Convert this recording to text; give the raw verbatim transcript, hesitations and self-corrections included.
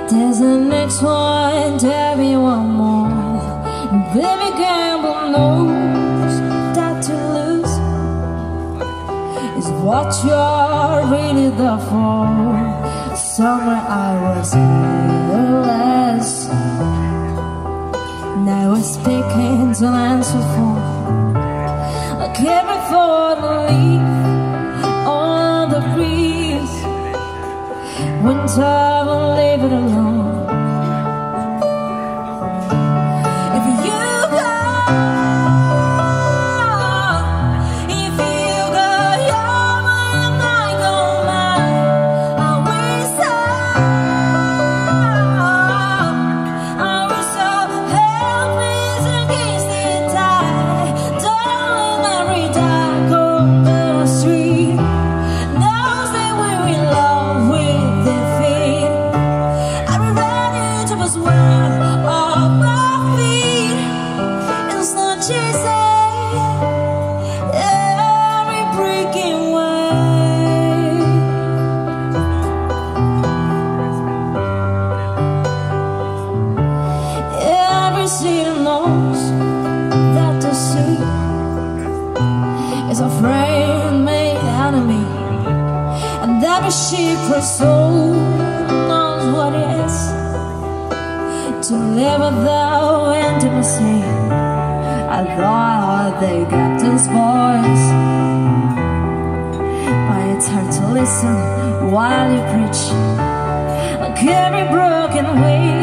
There's the next one, tell me one more. Baby gamble knows that to lose is what you're really there for. Somewhere I was fearless, now I'm speaking to answer for. I carry for the leaf on the breeze. Winter will leave it alone. If you go, if you go, you're mine, I go mine. I wish so, I wish so. Help me against the tide, darling. Every dark on the street knows that we're in love with defeat. I'm ready to pass one of my feet. It's not chasing every breaking wave. Every sea knows that the sea is a friend-made enemy, and every secret soul knows what it is to live without intimacy. I thought they got these boys, but it's hard to listen while you preach. Like every broken wave